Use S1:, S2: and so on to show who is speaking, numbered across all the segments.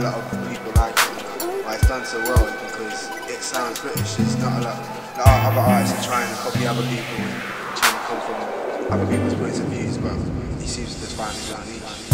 S1: lot of people like it, but it's done so well because it sounds British. There's not a lot other artists are trying to copy other people and trying to come from other people's points of views, but he seems to just find his own niche.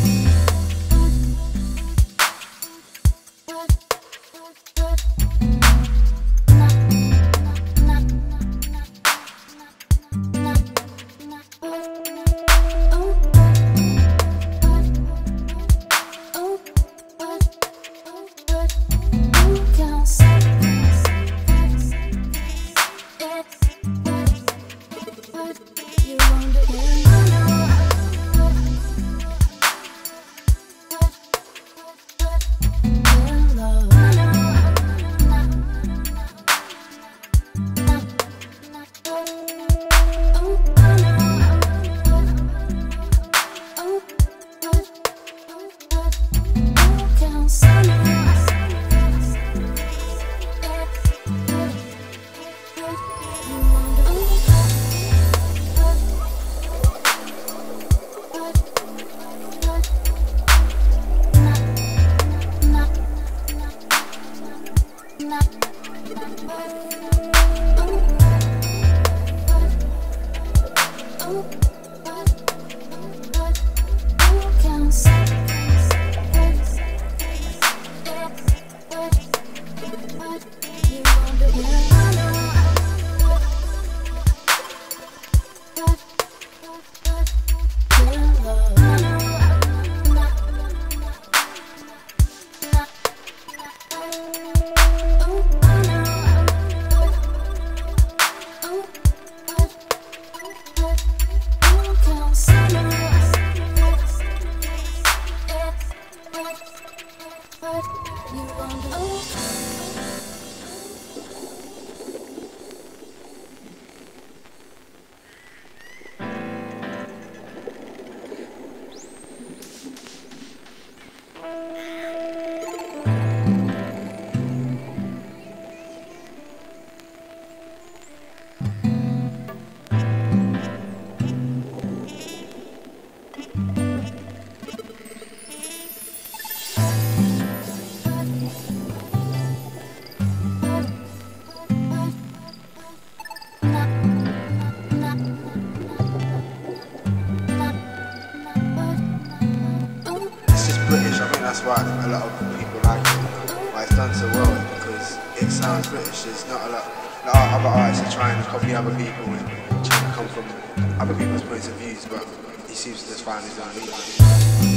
S1: That's why a lot of people like it, but it's done so well because it sounds British. There's not a lot other artists are trying to copy other people and trying to come from other people's points of views, but he seems to just find his own niche.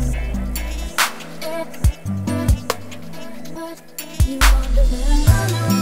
S2: You wonder where I know.